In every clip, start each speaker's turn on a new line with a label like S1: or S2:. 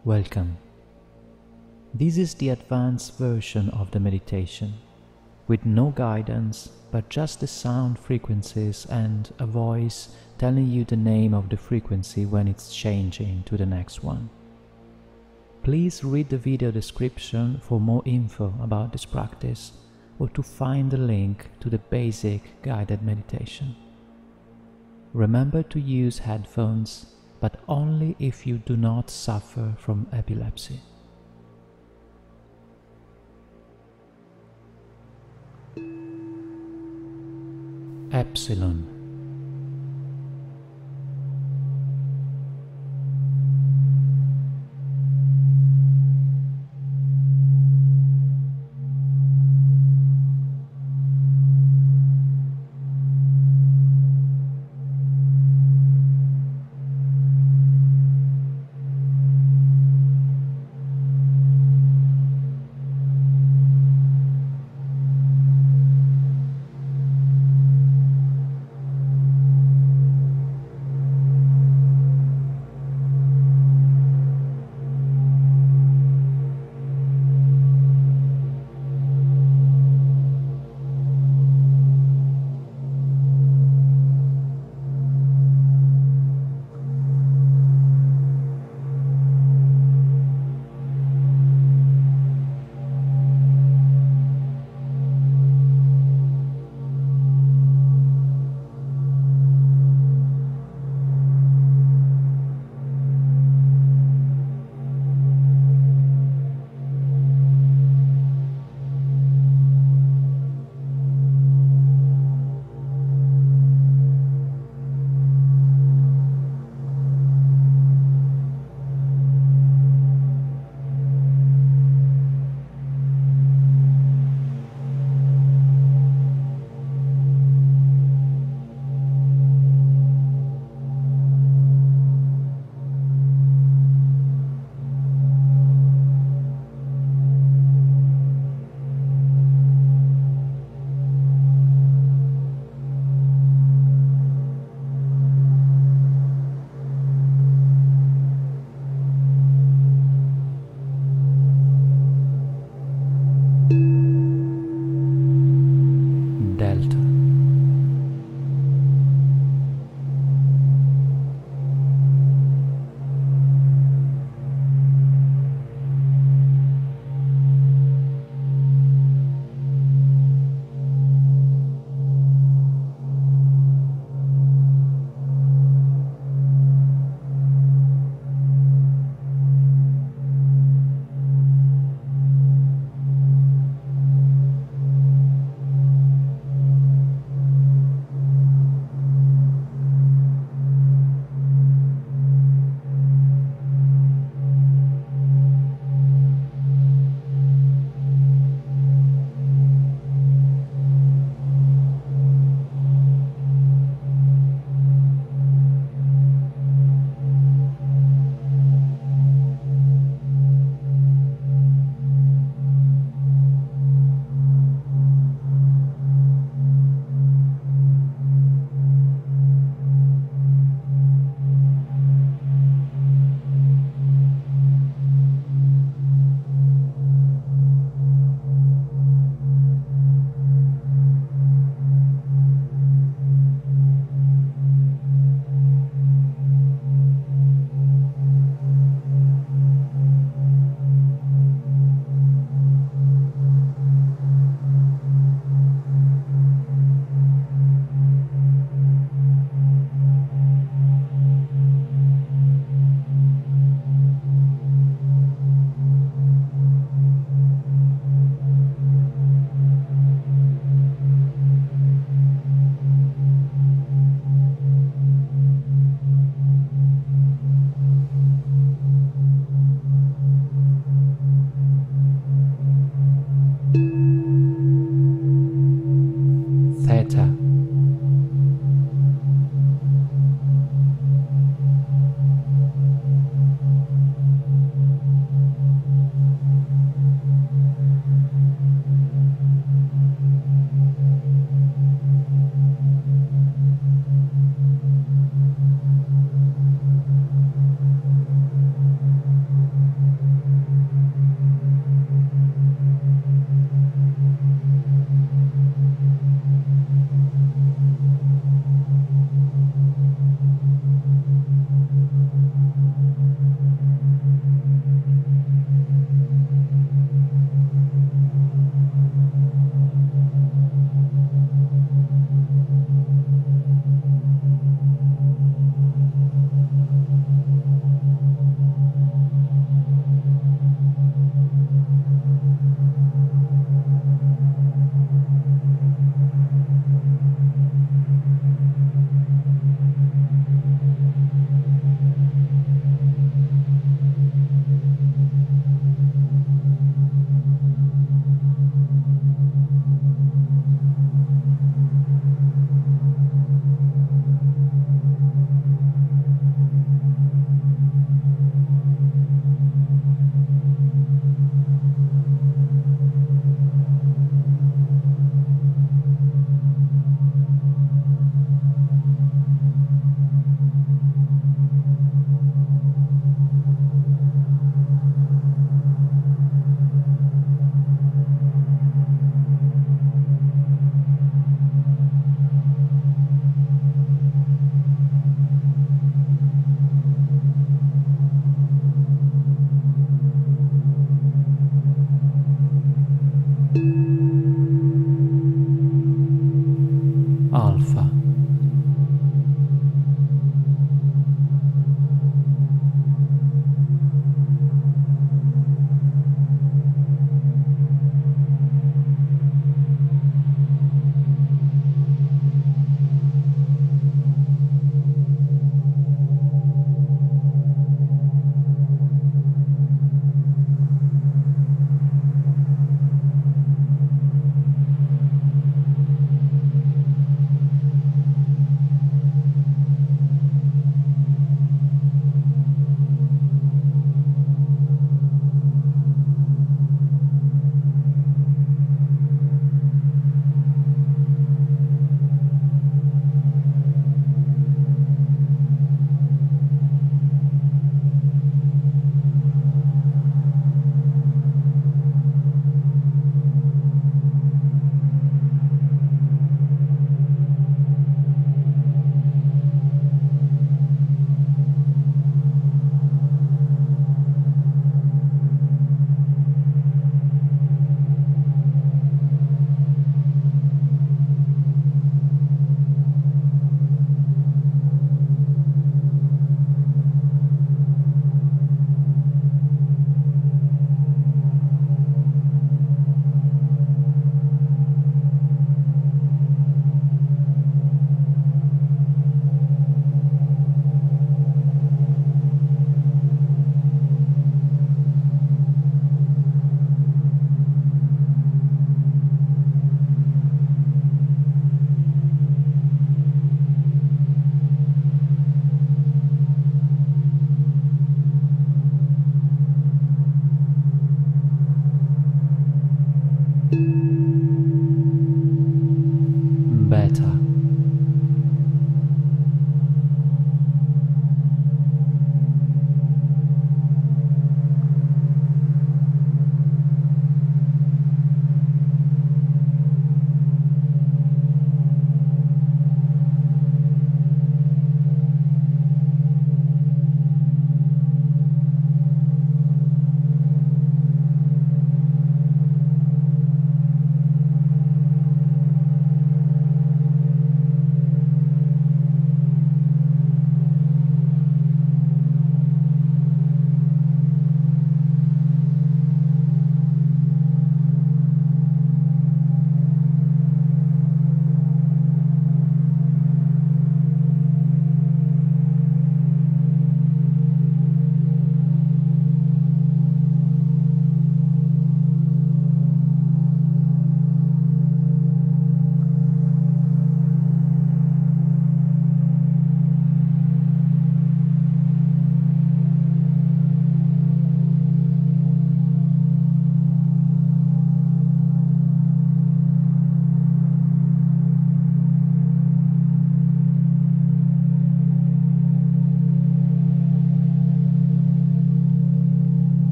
S1: Welcome. This is the advanced version of the meditation, with no guidance but just the sound frequencies and a voice telling you the name of the frequency when it's changing to the next one. Please read the video description for more info about this practice or to find the link to the basic guided meditation. Remember to use headphones, but only if you do not suffer from epilepsy. Epsilon.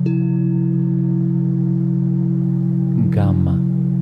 S1: gamma,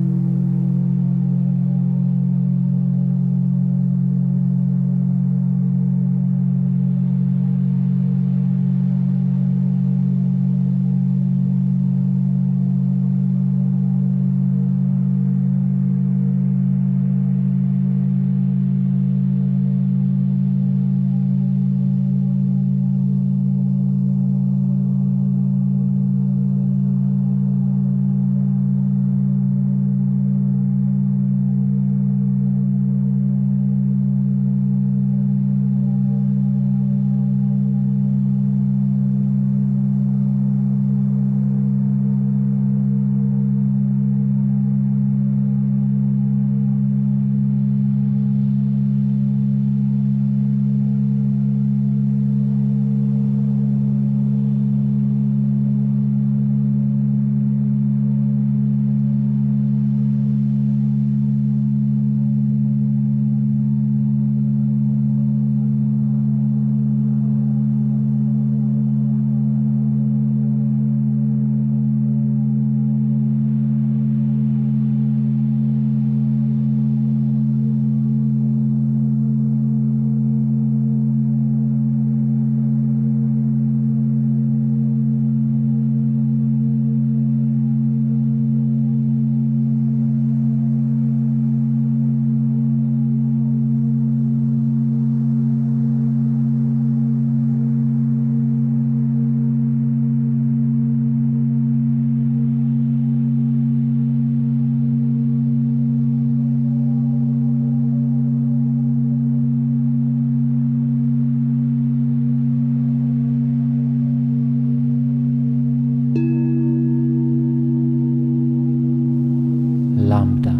S1: lambda,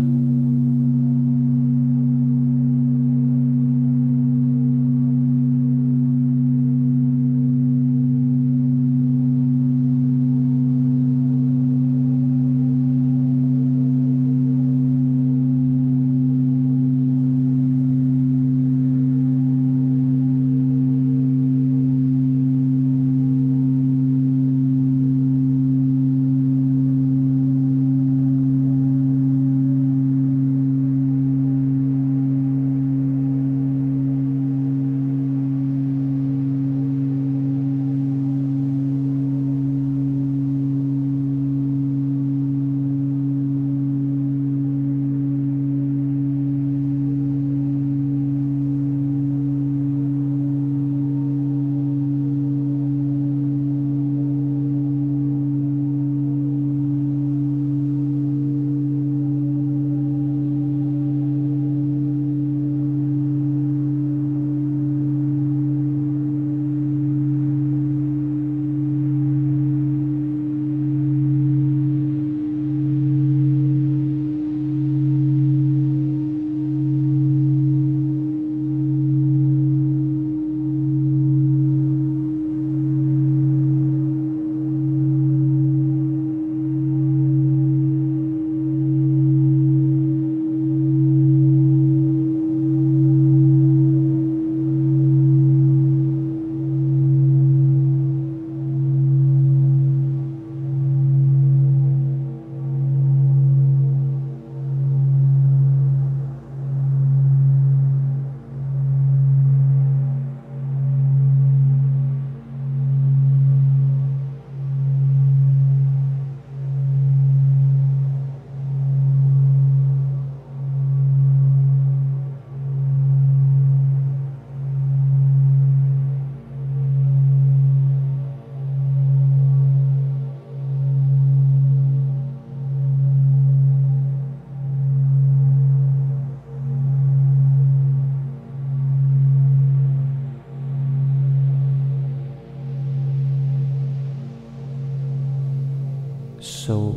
S1: So,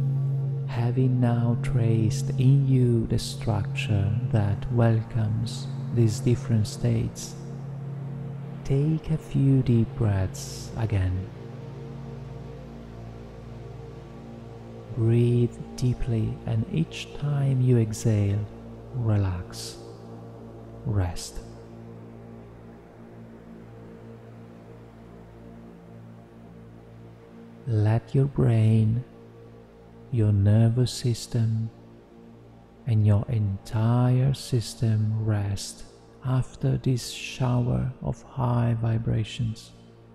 S1: having now traced in you the structure that welcomes these different states, take a few deep breaths again. Breathe deeply, and each time you exhale, relax, rest. Let your brain, your nervous system, and your entire system rest after this shower of high vibrations.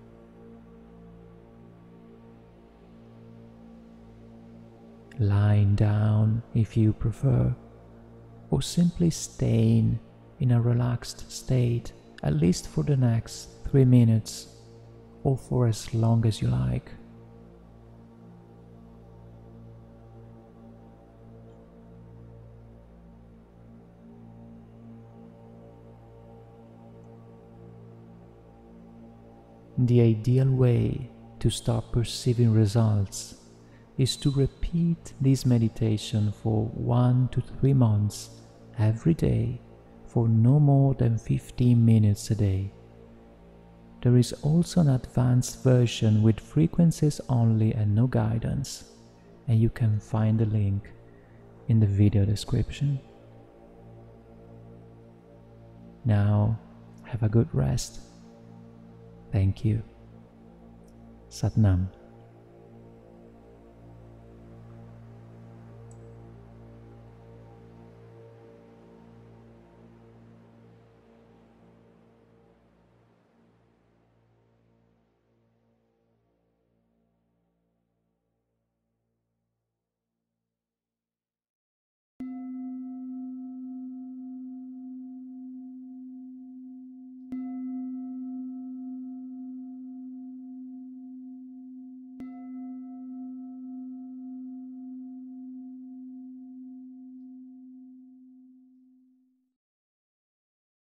S1: Lying down if you prefer, or simply staying in a relaxed state at least for the next 3 minutes or for as long as you like. The ideal way to start perceiving results is to repeat this meditation for 1 to 3 months every day for no more than 15 minutes a day. There is also an advanced version with frequencies only and no guidance, and you can find the link in the video description. Now, have a good rest. Thank you. Sat Nam.